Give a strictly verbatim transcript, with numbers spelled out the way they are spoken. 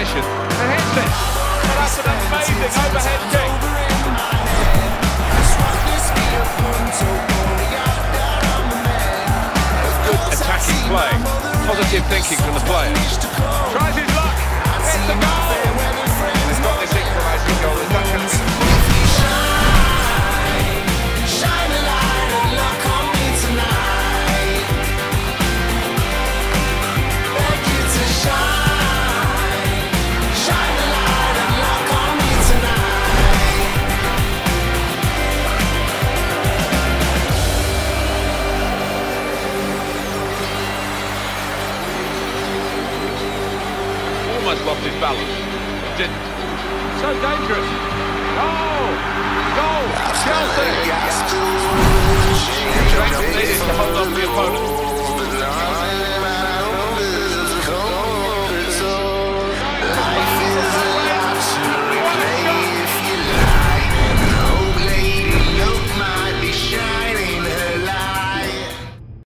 position and hits it. And that's an amazing overhead kick. Good attacking play. Positive thinking from the players. Tries his luck. Hits the goal. They've got this equalising goal. Is that going to be? Almost lost his balance, but didn't. So dangerous. Oh! Goal! Chelsea! Strength needed to hold on